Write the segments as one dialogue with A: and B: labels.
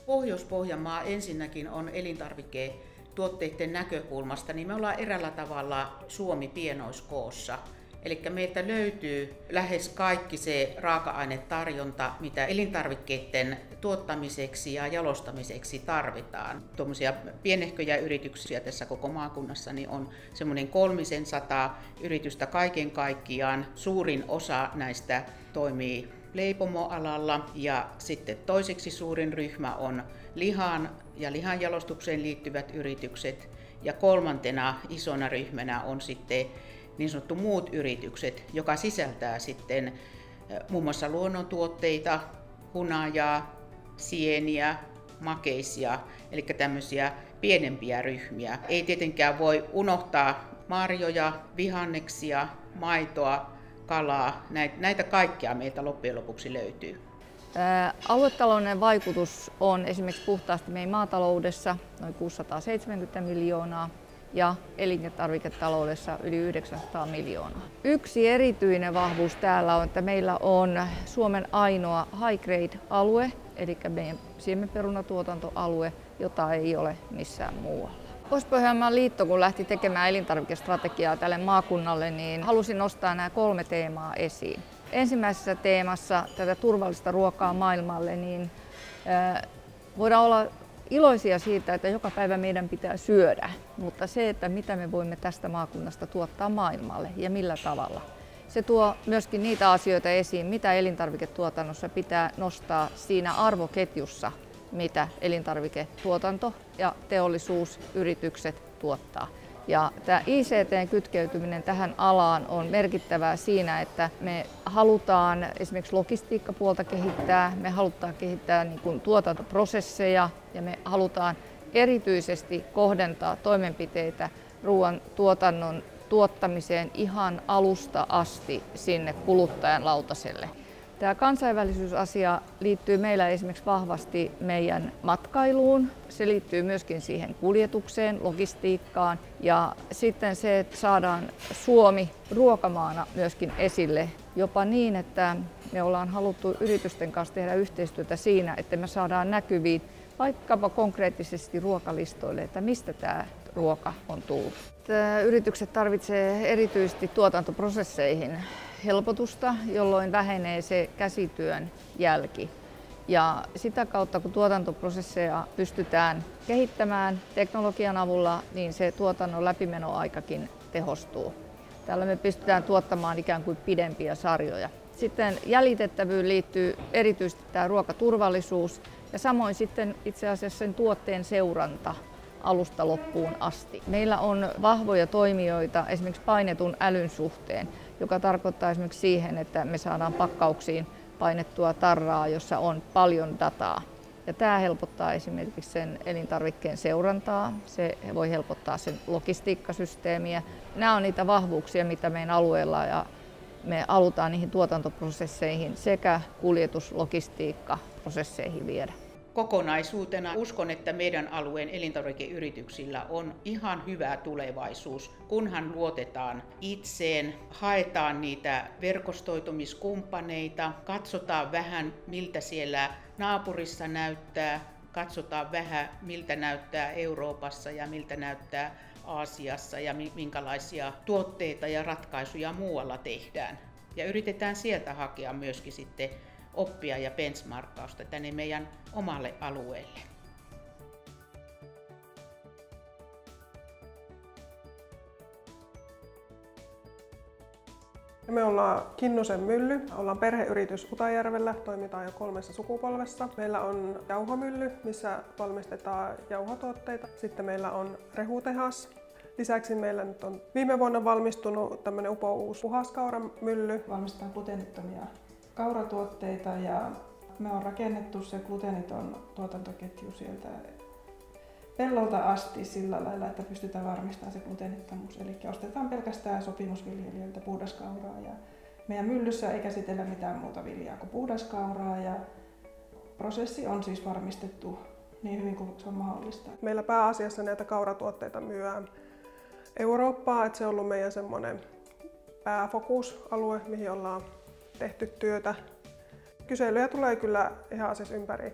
A: Pohjois-Pohjanmaa ensinnäkin on elintarviketuotteiden näkökulmasta, niin me ollaan eräällä tavalla Suomi pienoiskoossa. Eli meiltä löytyy lähes kaikki se raaka-ainetarjonta, mitä elintarvikkeiden tuottamiseksi ja jalostamiseksi tarvitaan. Tuommoisia pienehköjä yrityksiä tässä koko maakunnassa niin on semmoinen 300 yritystä kaiken kaikkiaan. Suurin osa näistä toimii leipomoalalla ja sitten toiseksi suurin ryhmä on lihan ja lihanjalostukseen liittyvät yritykset ja kolmantena isona ryhmänä on sitten niin sanottu muut yritykset, joka sisältää sitten muun muassa luonnontuotteita, hunajaa, sieniä, makeisia, eli tämmöisiä pienempiä ryhmiä. Ei tietenkään voi unohtaa marjoja, vihanneksia, maitoa, kalaa. Näitä kaikkea meiltä loppujen lopuksi löytyy.
B: Aluetalouden vaikutus on esimerkiksi puhtaasti meidän maataloudessa noin 670 miljoonaa ja elintarviketaloudessa yli 900 miljoonaa. Yksi erityinen vahvuus täällä on, että meillä on Suomen ainoa high grade-alue, eli meidän siemenperunatuotantoalue, jota ei ole missään muualla. Pohjois-Pohjanmaan liitto, kun lähti tekemään elintarvikestrategiaa tälle maakunnalle, niin halusin nostaa nämä 3 teemaa esiin. Ensimmäisessä teemassa tätä turvallista ruokaa maailmalle, niin voidaan olla iloisia siitä, että joka päivä meidän pitää syödä, mutta se, että mitä me voimme tästä maakunnasta tuottaa maailmalle ja millä tavalla. Se tuo myöskin niitä asioita esiin, mitä elintarviketuotannossa pitää nostaa siinä arvoketjussa, mitä elintarviketuotanto ja teollisuusyritykset tuottaa. Ja tämä ICT-kytkeytyminen tähän alaan on merkittävää siinä, että me halutaan esimerkiksi logistiikkapuolta kehittää, me halutaan kehittää niin kuin tuotantoprosesseja ja me halutaan erityisesti kohdentaa toimenpiteitä ruoan tuotannon tuottamiseen ihan alusta asti sinne kuluttajan lautaselle. Tämä kansainvälisyysasia liittyy meillä esimerkiksi vahvasti meidän matkailuun. Se liittyy myöskin siihen kuljetukseen, logistiikkaan ja sitten se, että saadaan Suomi ruokamaana myöskin esille. Jopa niin, että me ollaan haluttu yritysten kanssa tehdä yhteistyötä siinä, että me saadaan näkyviin vaikkapa konkreettisesti ruokalistoille, että mistä tämä ruoka on tullut. Yritykset tarvitsevat erityisesti tuotantoprosesseihin helpotusta, jolloin vähenee se käsityön jälki. Ja sitä kautta, kun tuotantoprosesseja pystytään kehittämään teknologian avulla, niin se tuotannon läpimenoaikakin tehostuu. Tällä me pystytään tuottamaan ikään kuin pidempiä sarjoja. Sitten jäljitettävyyn liittyy erityisesti tämä ruokaturvallisuus ja samoin sitten itse asiassa sen tuotteen seuranta alusta loppuun asti. Meillä on vahvoja toimijoita esimerkiksi painetun älyn suhteen, joka tarkoittaa esimerkiksi siihen, että me saadaan pakkauksiin painettua tarraa, jossa on paljon dataa. Ja tämä helpottaa esimerkiksi sen elintarvikkeen seurantaa, se voi helpottaa sen logistiikkasysteemiä. Nämä on niitä vahvuuksia, mitä meidän alueella ja me halutaan niihin tuotantoprosesseihin sekä kuljetuslogistiikkaprosesseihin viedä.
A: Kokonaisuutena uskon, että meidän alueen elintarvikeyrityksillä on ihan hyvä tulevaisuus, kunhan luotetaan itseen, haetaan niitä verkostoitumiskumppaneita, katsotaan vähän miltä siellä naapurissa näyttää, katsotaan vähän miltä näyttää Euroopassa ja miltä näyttää Aasiassa ja minkälaisia tuotteita ja ratkaisuja muualla tehdään. Ja yritetään sieltä hakea myöskin sitten oppia ja benchmarkkausta tänne meidän omalle alueelle.
C: Me ollaan Kinnusen mylly, ollaan perheyritys Utajärvellä, toimitaan jo 3 sukupolvessa. Meillä on jauhomylly, missä valmistetaan jauhotuotteita. Sitten meillä on rehutehas. Lisäksi meillä nyt on viime vuonna valmistunut tämmöinen upouus puhaskauramylly.
D: Valmistetaan gluteenittomia kauratuotteita ja me on rakennettu se gluteeniton tuotantoketju sieltä pellolta asti sillä lailla, että pystytään varmistamaan se gluteenittomuus. Eli ostetaan pelkästään sopimusviljelijöiltä puhdaskauraa ja meidän myllyssä ei käsitellä mitään muuta viljaa kuin puhdaskauraa ja prosessi on siis varmistettu niin hyvin kuin se on mahdollista.
C: Meillä pääasiassa näitä kauratuotteita myydään Eurooppaan, että se on ollut meidän semmoinen pääfokusalue, mihin ollaan tehty työtä. Kyselyjä tulee kyllä ihan siis ympäri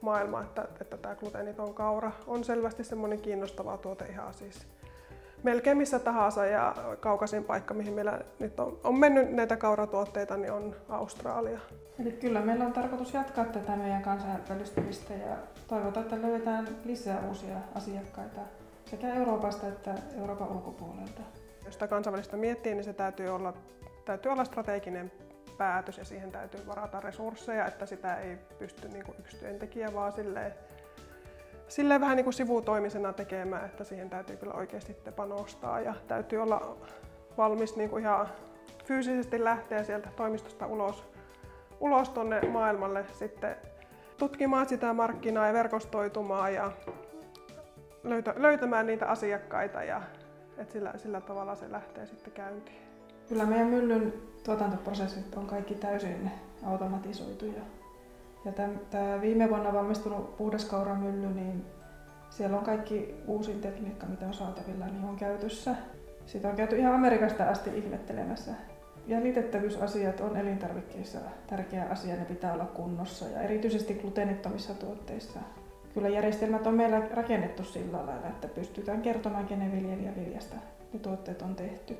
C: maailma, että tämä gluteeniton kaura on selvästi semmoinen kiinnostava tuote ihan siis melkein missä tahansa, ja kaukaisin paikka, mihin meillä nyt on mennyt näitä kauratuotteita, niin on Australia.
D: Eli kyllä meillä on tarkoitus jatkaa tätä meidän kansainvälistymistä ja toivotaan, että löydetään lisää uusia asiakkaita sekä Euroopasta että Euroopan ulkopuolelta.
C: Jos sitä kansainvälistä miettii, niin se täytyy olla strateginen päätös ja siihen täytyy varata resursseja, että sitä ei pysty niin kuin yksi työntekijä vaan silleen vähän niin kuin sivutoimisena tekemään, että siihen täytyy kyllä oikeasti panostaa ja täytyy olla valmis niin kuin ihan fyysisesti lähteä sieltä toimistosta ulos tuonne maailmalle sitten tutkimaan sitä markkinaa ja verkostoitumaan ja löytämään niitä asiakkaita, ja että sillä tavalla se lähtee sitten käyntiin.
D: Kyllä meidän myllyn tuotantoprosessit on kaikki täysin automatisoituja. Ja tämä viime vuonna valmistunut puhdaskauramylly, niin siellä on kaikki uusin tekniikka, mitä on saatavilla, niin on käytössä. Sitä on käyty ihan Amerikasta asti ihmettelemässä. Jäljitettävyysasiat on elintarvikkeissa tärkeä asia, ne pitää olla kunnossa ja erityisesti gluteenittomissa tuotteissa. Kyllä järjestelmät on meillä rakennettu sillä lailla, että pystytään kertomaan, kenen viljelijäviljasta ne tuotteet on tehty.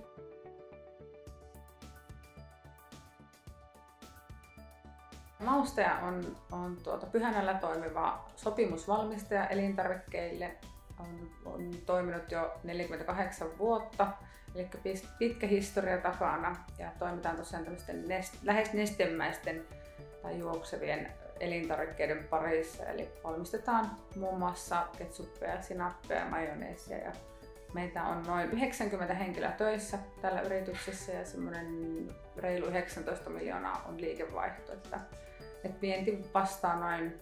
E: Maustaja on Pyhänällä toimiva sopimusvalmistaja elintarvikkeille. On toiminut jo 48 vuotta, eli pitkä historia takana, ja toimitaan tosiaan tämmöisten lähes nestemäisten tai juoksevien elintarvikkeiden parissa. Eli valmistetaan muun muassa ketsuppeja, sinappeja ja majoneesia. Ja meitä on noin 90 henkilöä töissä tällä yrityksessä ja semmoinen reilu 19 miljoonaa on liikevaihto. Että vienti vastaa noin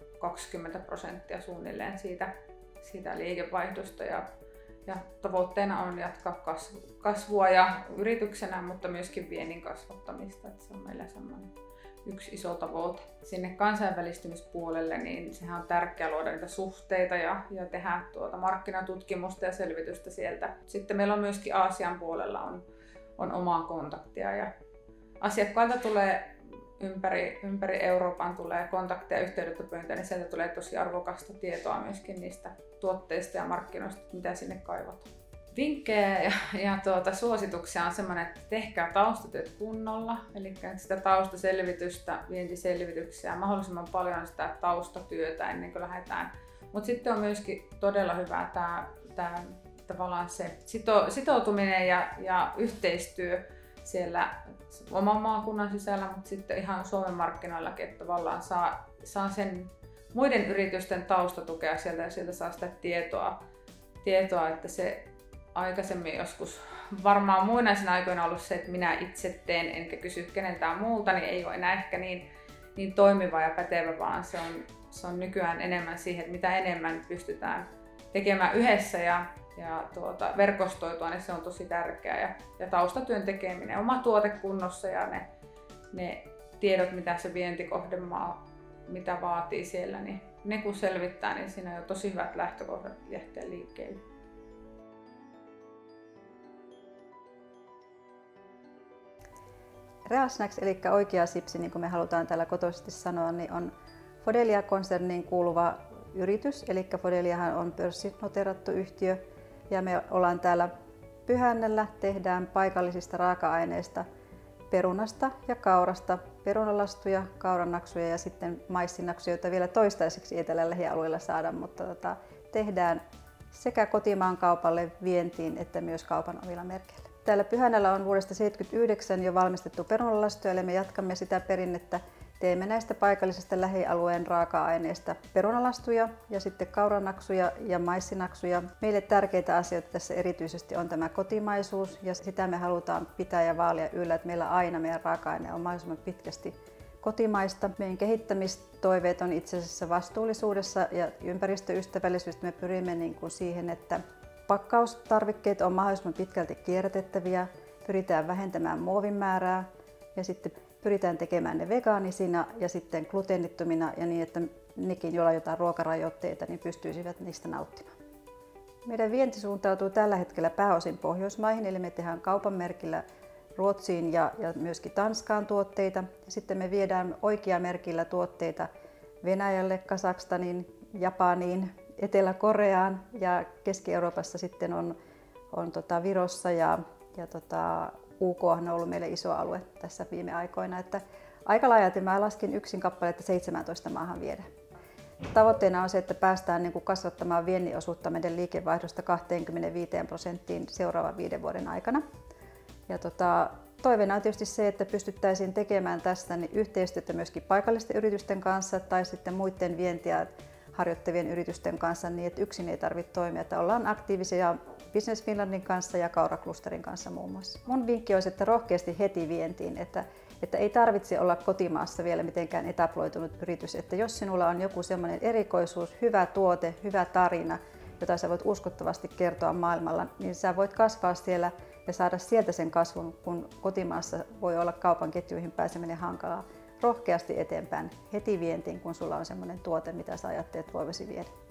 E: 20% suunnilleen siitä liikevaihdosta, ja tavoitteena on jatkaa kasvua ja yrityksenä, mutta myöskin viennin kasvattamista. Että se on meillä semmoinen yksi iso tavoite. Sinne kansainvälistymispuolelle, niin sehän on tärkeää luoda niitä suhteita ja tehdä markkinatutkimusta ja selvitystä sieltä. Sitten meillä on myöskin Aasian puolella on omaa kontaktia, ja asiakkailta tulee ympäri Euroopan tulee kontakteja ja yhteydenottopyyntöjä, niin sieltä tulee tosi arvokasta tietoa myöskin niistä tuotteista ja markkinoista, mitä sinne kaivataan. Vinkkejä ja suosituksia on semmoinen, että tehkää taustatyöt kunnolla, eli sitä taustaselvitystä, vientiselvityksiä, mahdollisimman paljon sitä taustatyötä ennen kuin lähdetään. Mutta sitten on myöskin todella hyvä tämä tavallaan se sitoutuminen ja yhteistyö siellä oman maakunnan sisällä, mutta sitten ihan Suomen markkinoillakin, että tavallaan saa sen muiden yritysten taustatukea sieltä ja sieltä saa sitä tietoa, että se aikaisemmin joskus varmaan muinaisina aikoina ollut se, että minä itse teen enkä kysy keneltään muulta, niin ei ole enää ehkä niin toimiva ja pätevä, vaan se on nykyään enemmän siihen, että mitä enemmän pystytään tekemään yhdessä ja verkostoitua, niin se on tosi tärkeää. Ja taustatyön tekeminen, oma tuote kunnossa ja ne tiedot, mitä se vientikohdemaa mitä vaatii siellä, niin ne kun selvittää, niin siinä on jo tosi hyvät lähtökohdat lähteä liikkeelle.
F: Real Snacks, eli oikea sipsi, niin kuin me halutaan täällä kotoisesti sanoa, niin on Fodelia-konserniin kuuluva yritys. Eli Fodeliahan on pörssinoteerattu yhtiö, ja me ollaan täällä Pyhännällä, tehdään paikallisista raaka-aineista perunasta ja kaurasta perunalastuja, kauranaksuja ja sitten maissinaksuja, joita vielä toistaiseksi Etelän lähialueilla saada, mutta tehdään sekä kotimaan kaupalle, vientiin että myös kaupan omilla merkeillä. Täällä Pyhännällä on vuodesta 1979 jo valmistettu perunalastuja, eli me jatkamme sitä perinnettä. Teemme näistä paikallisesta lähialueen raaka-aineista perunalastuja ja sitten kauranaksuja ja maissinaksuja. Meille tärkeitä asioita tässä erityisesti on tämä kotimaisuus, ja sitä me halutaan pitää ja vaalia yllä, että meillä aina meidän raaka-aine on mahdollisimman pitkästi kotimaista. Meidän kehittämistoiveet on itse asiassa vastuullisuudessa ja ympäristöystävällisyydessä. Me pyrimme siihen, että pakkaustarvikkeet on mahdollisimman pitkälti kierrätettäviä, pyritään vähentämään muovin määrää ja sitten pyritään tekemään ne vegaanisina ja sitten gluteenittomina ja niin, että nekin, joilla on jotain ruokarajoitteita, niin pystyisivät niistä nauttimaan. Meidän vienti suuntautuu tällä hetkellä pääosin Pohjoismaihin, eli me tehdään kaupan merkillä Ruotsiin ja myöskin Tanskaan tuotteita. Ja sitten me viedään oikeamerkillä tuotteita Venäjälle, Kazakstaniin, Japaniin, Etelä-Koreaan ja Keski-Euroopassa sitten on Virossa ja UK on ollut meille iso alue tässä viime aikoina. Että aika laajalti mä laskin yksin kappaleita 17 maahan viedä. Tavoitteena on se, että päästään kasvattamaan viennin osuutta meidän liikevaihdosta 25% seuraavan 5 vuoden aikana. Ja toiveena on tietysti se, että pystyttäisiin tekemään tästä yhteistyötä myöskin paikallisten yritysten kanssa tai sitten muiden vientiä harjoittavien yritysten kanssa niin, että yksin ei tarvitse toimia. Että ollaan aktiivisia Business Finlandin kanssa ja Kaura-klusterin kanssa muun muassa. Mun vinkki olisi, että rohkeasti heti vientiin, että ei tarvitse olla kotimaassa vielä mitenkään etabloitunut yritys. Että jos sinulla on joku semmoinen erikoisuus, hyvä tuote, hyvä tarina, jota sä voit uskottavasti kertoa maailmalla, niin sä voit kasvaa siellä ja saada sieltä sen kasvun, kun kotimaassa voi olla kaupan ketjuihin pääseminen hankalaa. Rohkeasti eteenpäin, heti vientiin, kun sulla on semmoinen tuote, mitä sä ajattelet voivasi viedä.